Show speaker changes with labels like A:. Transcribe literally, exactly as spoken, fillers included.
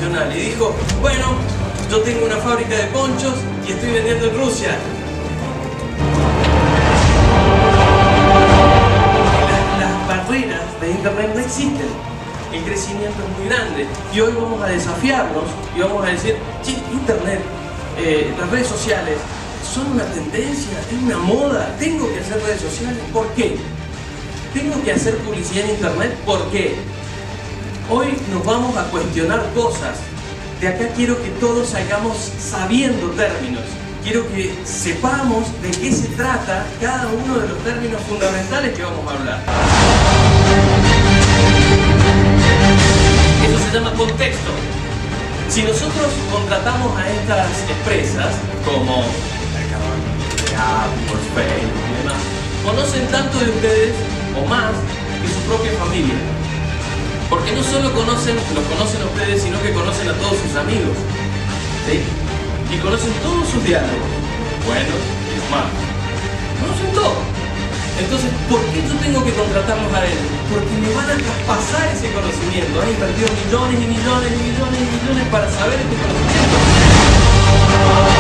A: internacional y dijo, bueno, yo tengo una fábrica de ponchos y estoy vendiendo en Rusia. Las, las barreras de internet no existen. El crecimiento es muy grande y hoy vamos a desafiarnos y vamos a decir, che, internet, eh, las redes sociales son una tendencia, es una moda, tengo que hacer redes sociales, ¿por qué? Tengo que hacer publicidad en internet, ¿por qué? Hoy nos vamos a cuestionar cosas. De acá quiero que todos salgamos sabiendo términos. Quiero que sepamos de qué se trata cada uno de los términos fundamentales que vamos a hablar. Eso se llama contexto. Si nosotros contratamos a estas empresas como Apple, Facebook y demás, conocen tanto de ustedes o más que su propia familia. Porque no solo conocen, los conocen a ustedes, sino que conocen a todos sus amigos, ¿sí? Y conocen todos sus diálogos, buenos y los malos. Conocen todo. Entonces, ¿por qué yo tengo que contratarlos a ellos? Porque me van a traspasar ese conocimiento. Han invertido millones y millones y millones y millones para saber este conocimiento.